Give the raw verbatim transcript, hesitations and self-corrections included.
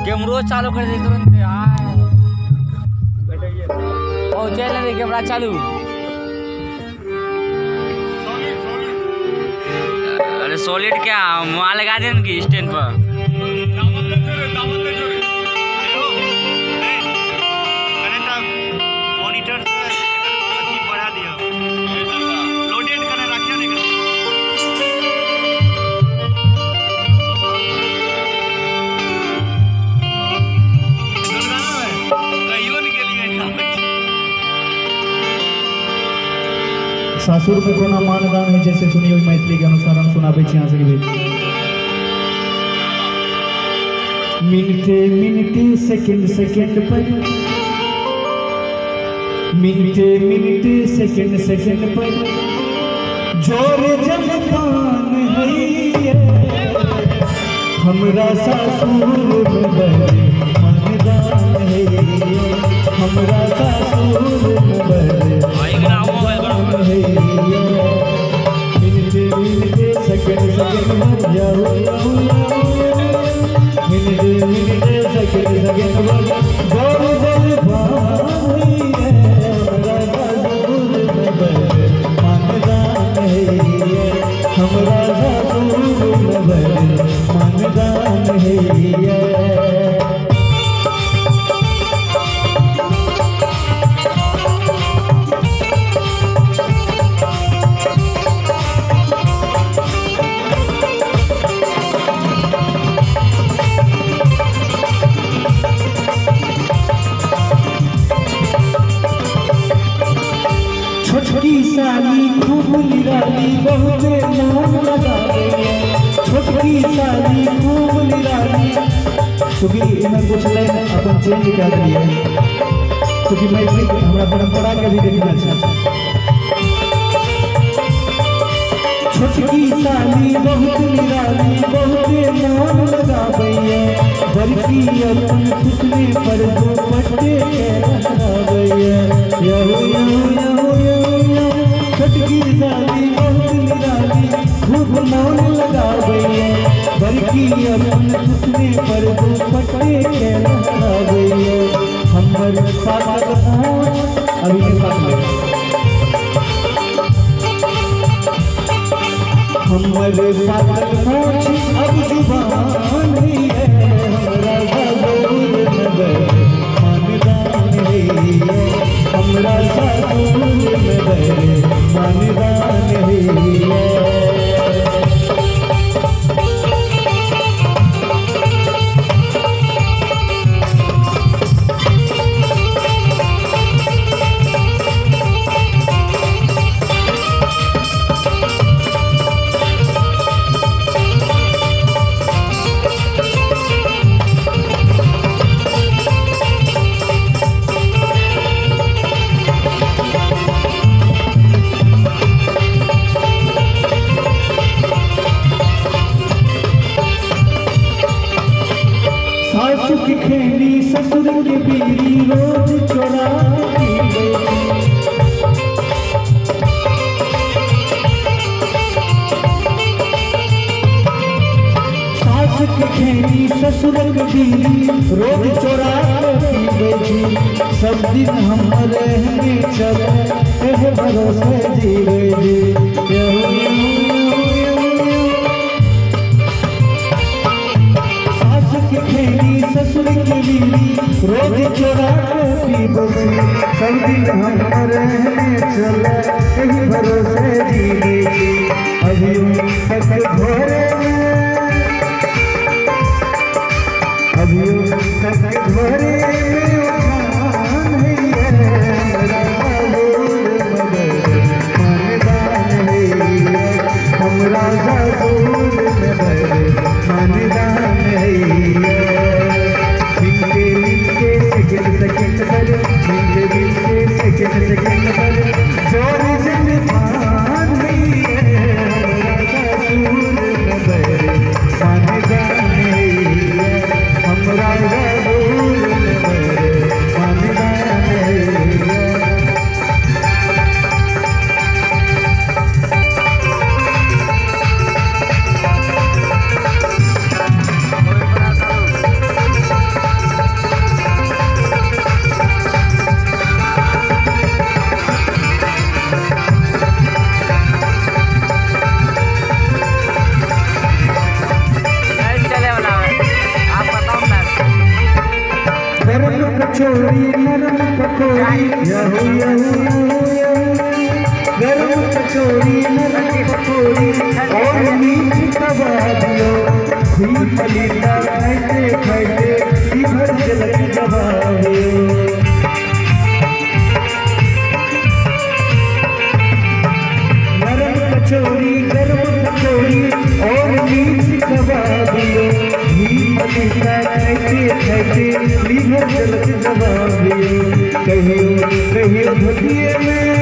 Game रोज चालू कर दे तुरंत यार। ओ चल रे कैमरा चालू। अरे सॉलिड क्या वहाँ लगा दे उनकी स्टैंड पर। सासुर में कोना मानदान है जैसे सुनियो मैथिली के अनुसार हम सुनाबे छी अहाँ सबके बीच। मिनटे मिनटे सेकंड सेकंड पर मिनटे मिनटे सेकंड सेकंड पर जोर जब पान है हमरा सासुर में बड़े मानदान है हमरा सासुर में बड़े मिनटे मिनटे सेकंड सेकंड मर जाओ मिनटे मिनटे सेकंड सेकंड मर जोर जब पान है हमरा सासुर में बड़े मानदान है हमरा सासुर में बड़े मानदान है। छोटकी साली खूब निराली बहुत नाम लगा रही है छोटकी साली खूब निराली क्योंकि इन्हें कुछ लाइन अपन चेंज कर दिया क्योंकि मैथिली हमारा परंपरा के भी देखना चाहिए। छोटकी साली बहुत निराली बहुत नाम लगा रही है बड़की अपन पुतले पर दो पट्टे लगा रही है यहो यहो यहो छोटकी साली बहुत निराली खूब नाम लगा रही है बड़की अपन पुतले पर दो पट्टे लगा रही है हमर पागल पहुँच अभी के पागल हमर पागल पहुँच अब जुबान नहीं है हमरा सासुर में बड़े मानदान है हमरा सासुर में बड़े मानदान है। सासु की खेली ससुर की बीड़ी रोज चोरा सासु की खेली ससुर की बीड़ी रोज चोरा सब दिन हम रहने चले भरोसे जीवे जी खेली ससुर की बीड़ी रोज चोरा पी बसी सब दिन हम रहने चले यही भरोसे जीवे अभी तक घोरे अभी तक घोरे हमरा सासुर में बड़े मानदान है मिनटे मिनटे सेकंड सेकंड पर मिनटे मिनटे सेकंड सेकंड पर जोर जब पान है हमरा सासुर कचौड़ी नरम पकौड़ी यहू यहू यहू यहू गरम कचौड़ी नरम पकौड़ी और मीठी कबाबियो खुई फलीदा खाते खाते इधर जलक जवाबियो नरम कचौड़ी गरम पकौड़ी और मीठी कबाबियो खुई फलीदा खाते खाते इधर जलक जवाबियो कहियो कहियो भगिए में